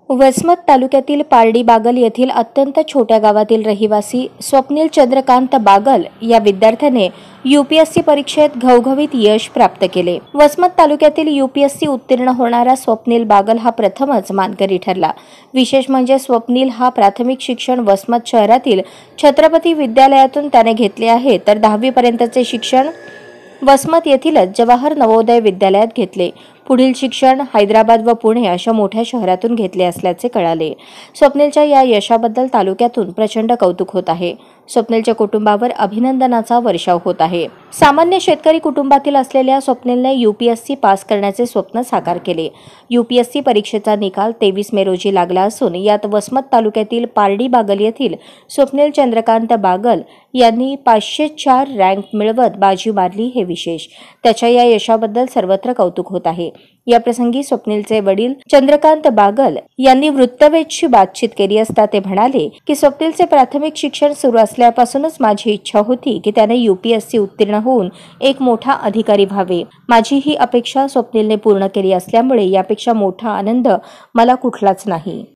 वसमत तालुक्यातील पारडी बागल येथील अत्यंत छोट्या गावातील रहिवासी स्वप्नील चंद्रकांत बागल या विद्यार्थ्याने यूपीएससी परीक्षेत घवघवीत यश प्राप्त केले। वसमत तालुक्यातील यूपीएससी उत्तीर्ण होणारा स्वप्नील बागल हा प्रथमच मानकरी ठरला। विशेष म्हणजे स्वप्नील हा प्राथमिक शिक्षण वसमत शहरातील छत्रपती विद्यालयातून त्याने घेतले आहे, तर 10वी पर्यंतचे शिक्षण वसमत येथीलच जवाहर नवोदय विद्यालयात घेतले। पुढील शिक्षण हैदराबाद व पुणे अशा मोठ्या शहरातून घेतले असल्याचे कळाले। स्वप्नीलच्या या यशाबद्दल तालुक्यातून प्रचंड कौतुक होत आहे। स्वप्नीलच्या कुटुंबावर अभिनंदनाचा वर्षाव होत आहे। सामान्य शेतकरी कुटुंबातील असलेल्या स्वप्नीलने यूपीएससी पास करण्याचे स्वप्न साकार केले। यूपीएससी परीक्षेचा निकाल 23 मे रोजी लागला असून यात वसमत तालुक्यातील पारडी बागल येथील स्वप्नील चंद्रकांत बागल यांनी 504 रँक मिळवत बाजी मारली हे विशेष। त्याच्या या यशाबद्दल सर्वत्र कौतुक होत आहे। या प्रसंगी स्वप्नीलचे वडील चंद्रकांत बागल यांनी वृत्तवेधशी बातचीत केली असता ते म्हणाले की स्वप्नीलचे प्राथमिक शिक्षण सुरू असल्यापासूनच माझी इच्छा होती की त्याने यूपीएससी उत्तीर्ण होऊन एक मोठा अधिकारी व्हावे। माझी ही अपेक्षा स्वप्नीलने पूर्ण केली असल्यामुळे यापेक्षा मोठा आनंद मला कुठलाच नाही।